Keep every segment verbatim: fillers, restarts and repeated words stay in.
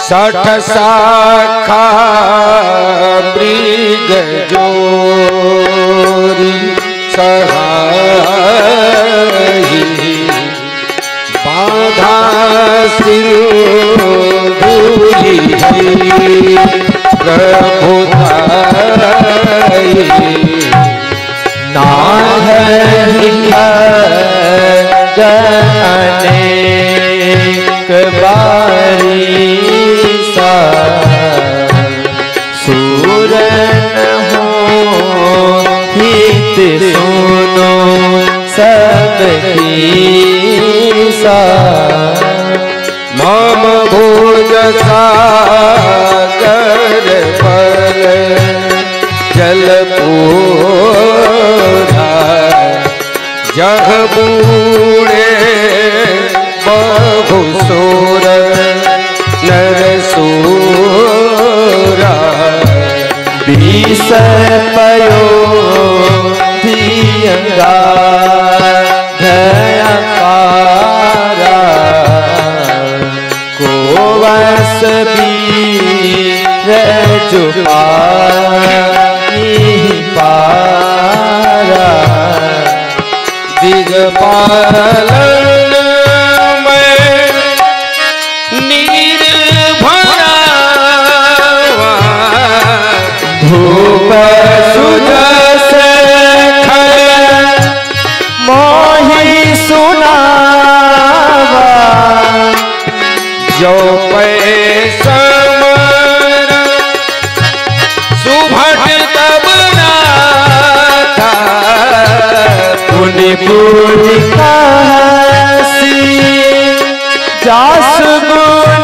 सठ शाखा मृग जोरी सहाई बाधा सिंधुरी प्रभुताई अनेक बारी सा सूरन हो हित सुनो सबकी सा मम भोज सागर पर जल पूरा जह बूढ़े बहुसूर नरसूरा बीस पयो दियंगा धयकारा को वस भी रजुपा पारा दिगपालन में निर्भरा भूप सुजस मोहि सुनावा जो पैसम सुभट तब नाथा पुनि पुनि कासी जास गुण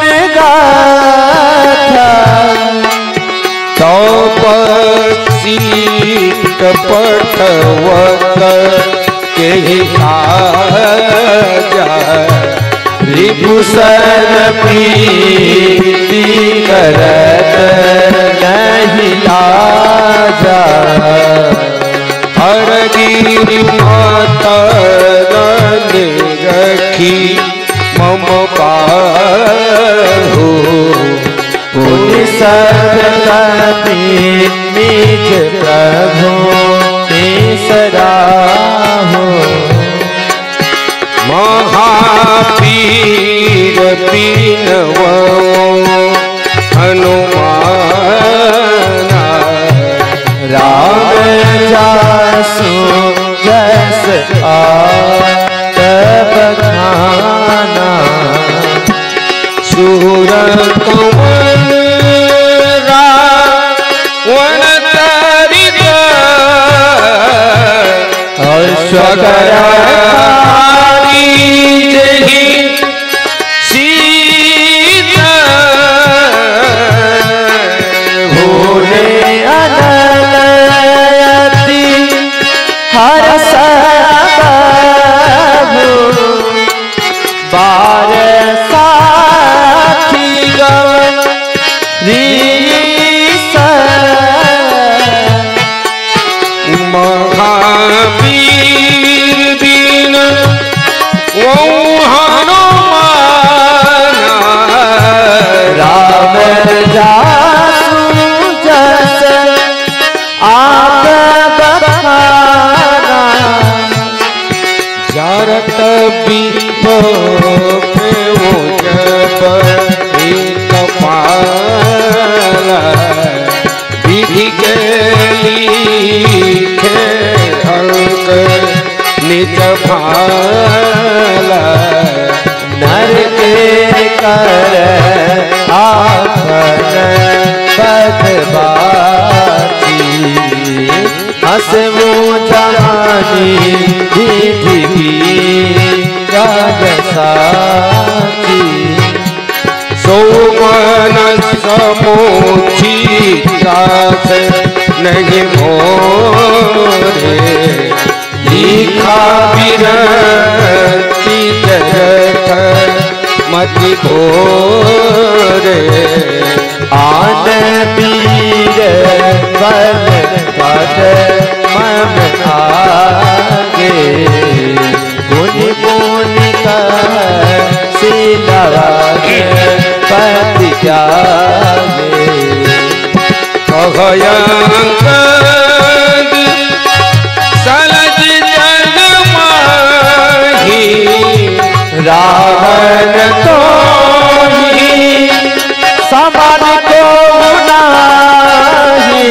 गाथा तो पक्षी कपटवत के आजा रिभुसन प्रीति करत नहीं लाजा हर गिरि माता रखी मम पाहु पुनि सकति निज प्रभु सराहो महापीर पीनवो हनुमाना राम जासु जस आना शूर कवन रावण तरित अश्वकरारी जहि सीता भोले अनलयति हरस बार साथी गवन महावीर बिन वो हनुमाना राम जासु जस आप बखाना जारत बिपो वो जब कपाला विधि के लिखे अंक निज भाला नर के कर आपन बदबाची हसमो जानी विधि की राजसाची सोमन समोची दास नहीं मोरे लिखा विरति जगत मति भोरे आन पीर बल पद मन आगे पुनि पुनि का सिलवा पति त्यागे। अभयंकद सलज जग माही रावण तो ही समान को नाही।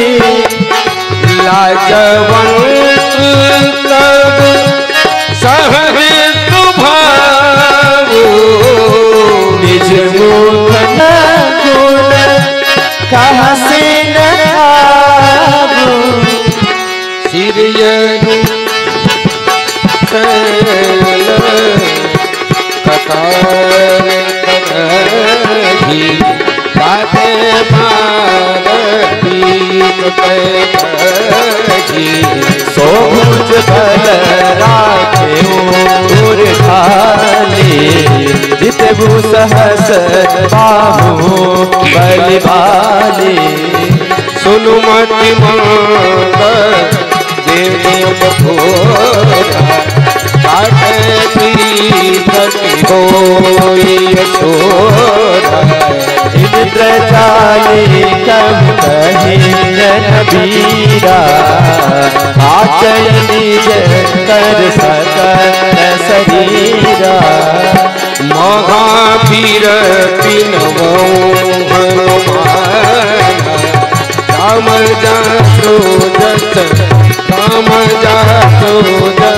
लाजवंत तब सहज स्वभाव निज मुख न गुण कहाँ से न आबू। सिरिय ककार करही बाते मारही करही। सो मुझ बल राखे उर ढाले। जितबु सहस बाहु बल भाले। सुनुमति मांग देव भोरा काटे पीठकी होई यशोदा। इंद्र जाले कम कहे जन बीरा। आचय निज कर सकल शरीरा। महावीर पिनवो हनुमान राम जासो जस राम जासो जस